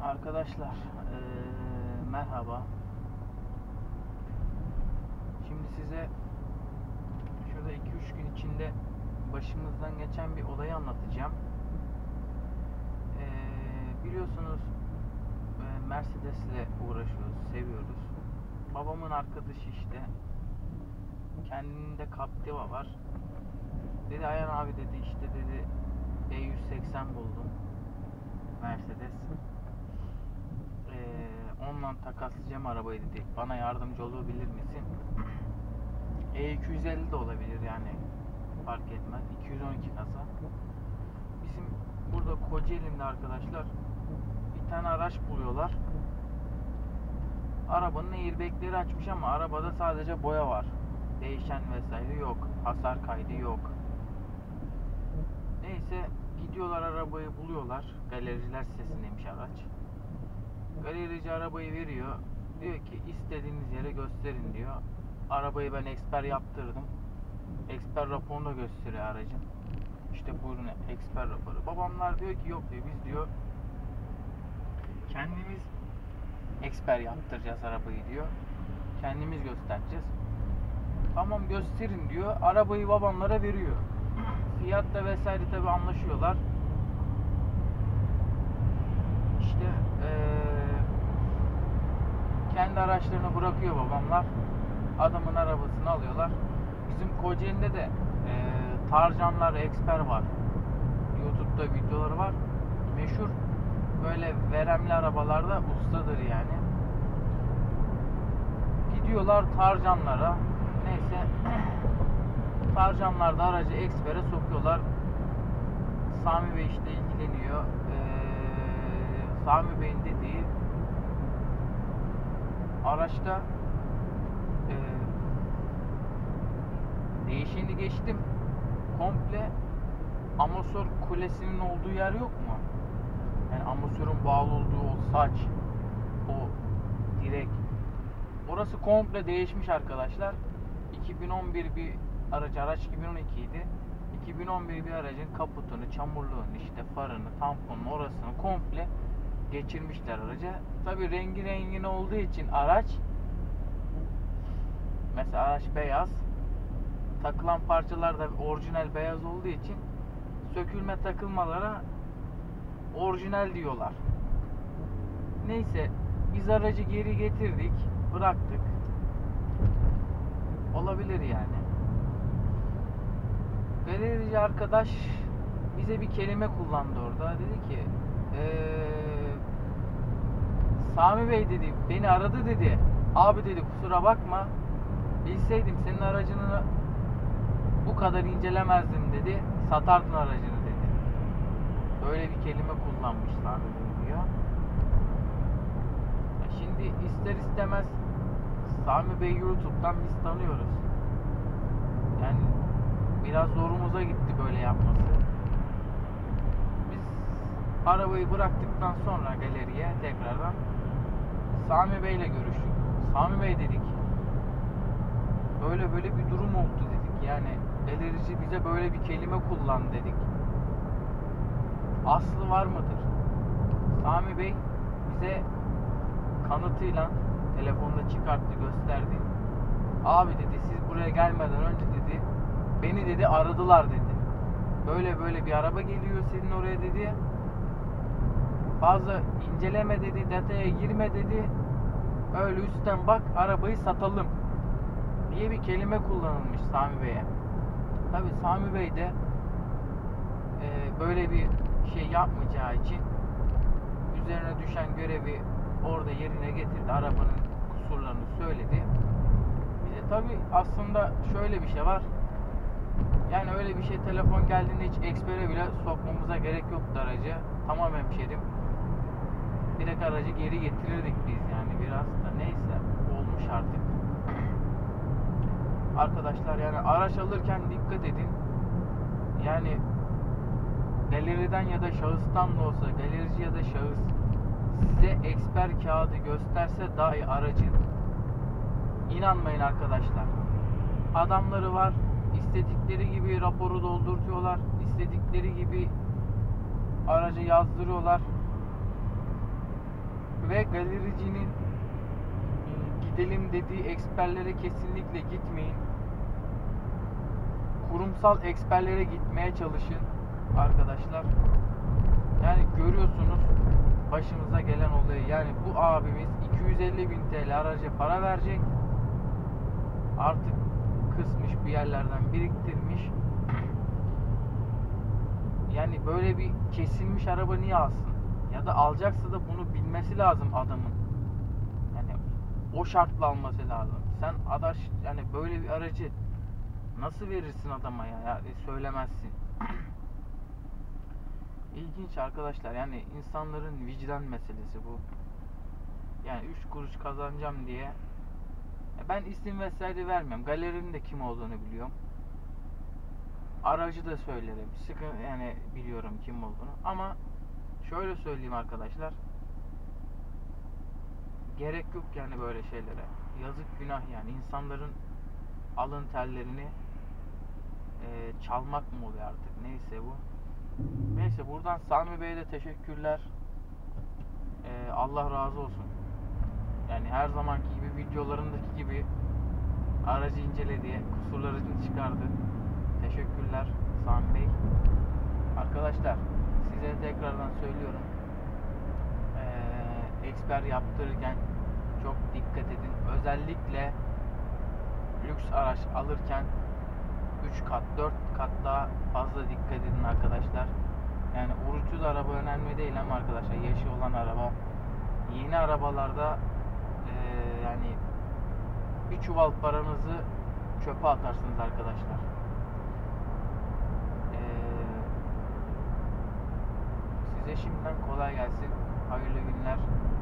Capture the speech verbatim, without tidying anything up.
Arkadaşlar eee, merhaba. Şimdi size şurada iki üç gün içinde başımızdan geçen bir olayı anlatacağım. Eee, biliyorsunuz e, Mercedes'le uğraşıyoruz, seviyoruz. Babamın arkadaşı işte, kendinde Captiva var. Dedi Ayhan abi dedi işte dedi E yüz seksen buldum, Mercedes. Ee, onunla takaslayacağım arabayı dedi. Bana yardımcı olabilir misin? E iki yüz elli de olabilir yani. Fark etmez. iki yüz on iki kasa. Bizim burada Kocaeli'nde arkadaşlar bir tane araç buluyorlar. Arabanın airbagleri açmış ama arabada sadece boya var. Değişen vesaire yok. Hasar kaydı yok. Neyse gidiyorlar, arabayı buluyorlar. Galericiler sitesindeymiş araç. Galerici arabayı veriyor. Diyor ki istediğiniz yere gösterin diyor. Arabayı ben eksper yaptırdım. Eksper raporunu da gösteriyor aracın. İşte buyurun eksper raporu. Babamlar diyor ki yok diyor, biz diyor kendimiz eksper yaptıracağız arabayı diyor. Kendimiz göstereceğiz. Tamam gösterin diyor. Arabayı babamlara veriyor. Fiyatta vesaire tabi anlaşıyorlar. İşte ee, kendi araçlarını bırakıyor babamlar. Adamın arabasını alıyorlar. Bizim Kocaeli'nde de e, Tarcanlar Eksper var. YouTube'da videoları var. Meşhur böyle veremli arabalarda ustadır yani. Gidiyorlar Tarcanlara. Neyse Tarcanlarda aracı Eksper'e sokuyorlar. Sami Bey işte ilgileniyor. Ee, Sami Bey'in dediği araçta e, değişeni geçtim. Komple amortisör kulesinin olduğu yer yok mu? Yani amortisörün bağlı olduğu o saç, o direk. Orası komple değişmiş arkadaşlar. iki bin on bir bir aracı, araç iki bin on iki idi. iki bin on bir bir aracın kaputunu, çamurluğunu, işte farını, tamponunu, orasını komple geçirmişler araca. Tabi rengi rengine olduğu için araç, mesela araç beyaz, takılan parçalar da orijinal beyaz olduğu için sökülme takılmalara orijinal diyorlar. Neyse biz aracı geri getirdik, bıraktık. Olabilir yani. Galerici arkadaş bize bir kelime kullandı orada. Dedi ki ee, Sami Bey dedi, beni aradı dedi. Abi dedi kusura bakma, bilseydim senin aracını bu kadar incelemezdim dedi. Satardın aracını dedi. Böyle bir kelime kullanmış Sami Bey diyor. Şimdi ister istemez Sami Bey YouTube'dan biz tanıyoruz. Yani biraz zorumuza gitti böyle yapması. Biz arabayı bıraktıktan sonra galeriye tekrardan Sami Bey'le görüştük. Sami Bey dedik, böyle böyle bir durum oldu dedik. Yani galerici bize böyle bir kelime kullan dedik. Aslı var mıdır? Sami Bey bize kanıtıyla telefonda çıkarttı, gösterdi. Abi dedi siz buraya gelmeden önce dedi beni dedi aradılar dedi. Böyle böyle bir araba geliyor senin oraya dedi. Fazla inceleme dedi, detaya girme dedi. Öyle üstten bak arabayı satalım diye bir kelime kullanılmış Sami Bey'e. Tabi Sami Bey de e, böyle bir şey yapmayacağı için üzerine düşen görevi orada yerine getirdi. Arabanın kusurlarını söyledi. Bize tabi aslında şöyle bir şey var. Yani öyle bir şey telefon geldiğinde hiç ekspere bile sokmamıza gerek yoktu aracı. Tamam hemşerim. Direkt aracı geri getirirdik biz yani, biraz da neyse olmuş artık. Arkadaşlar yani araç alırken dikkat edin. Yani galeriden ya da şahıstan da olsa, galerici ya da şahıs size eksper kağıdı gösterse dahi aracın, inanmayın arkadaşlar. Adamları var, istedikleri gibi raporu doldurtuyorlar, istedikleri gibi aracı yazdırıyorlar. Ve galericinin gidelim dediği eksperlere kesinlikle gitmeyin. Kurumsal eksperlere gitmeye çalışın arkadaşlar. Yani görüyorsunuz başımıza gelen olayı. Yani bu abimiz iki yüz elli bin T L araca para verecek. Artık kısmış bir yerlerden biriktirmiş. Yani böyle bir kesilmiş araba niye alsın? Ya da alacaksa da bunu bilmesi lazım adamın. Yani o şartla alması lazım. Sen adaş yani böyle bir aracı nasıl verirsin adama ya? Ya söylemezsin. İlginç arkadaşlar. Yani insanların vicdan meselesi bu. Yani üç kuruş kazanacağım diye. Ben isim vesaire vermiyorum. Galerinin de kim olduğunu biliyorum. Aracı da söylerim. Sıkı yani biliyorum kim olduğunu. Ama şöyle söyleyeyim arkadaşlar. Gerek yok yani böyle şeylere. Yazık günah yani. İnsanların alın terlerini e, çalmak mı oluyor artık? Neyse bu. Neyse buradan Sami Bey'e de teşekkürler. E, Allah razı olsun. Yani her zamanki gibi videolarındaki gibi aracı inceledi, kusurlarını çıkardı. Teşekkürler Sami Bey. Arkadaşlar size tekrardan söylüyorum. Ee, eksper yaptırırken çok dikkat edin. Özellikle lüks araç alırken üç kat dört kat daha fazla dikkat edin arkadaşlar. Yani uğursuz araba önemli değil ama arkadaşlar yaşı olan araba. Yeni arabalarda ee, yani bir çuval paranızı çöpe atarsınız arkadaşlar. Ee, size şimdiden kolay gelsin. Hayırlı günler.